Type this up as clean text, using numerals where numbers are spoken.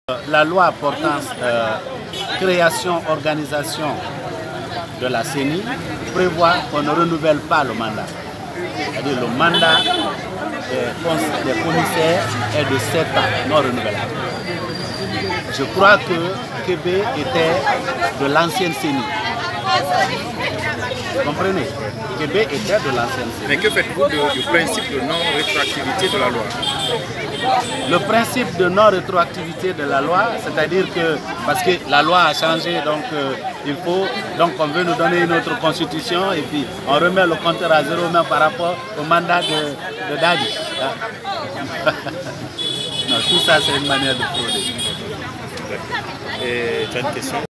La loi portant création, organisation de la CENI prévoit qu'on ne renouvelle pas le mandat. C'est-à-dire le mandat des commissaires est de 7 ans, non renouvelable. Je crois que Kébé était de l'ancienne CENI. Vous comprenez? Kébé était de l'ancienne CENI. Mais que faites-vous du principe de non-rétroactivité de la loi? Le principe de non-rétroactivité de la loi, c'est-à-dire que, parce que la loi a changé, donc on veut nous donner une autre constitution et puis on remet le compteur à zéro même par rapport au mandat de Dadi. Non, tout ça c'est une manière de frauder. Et tu as une question?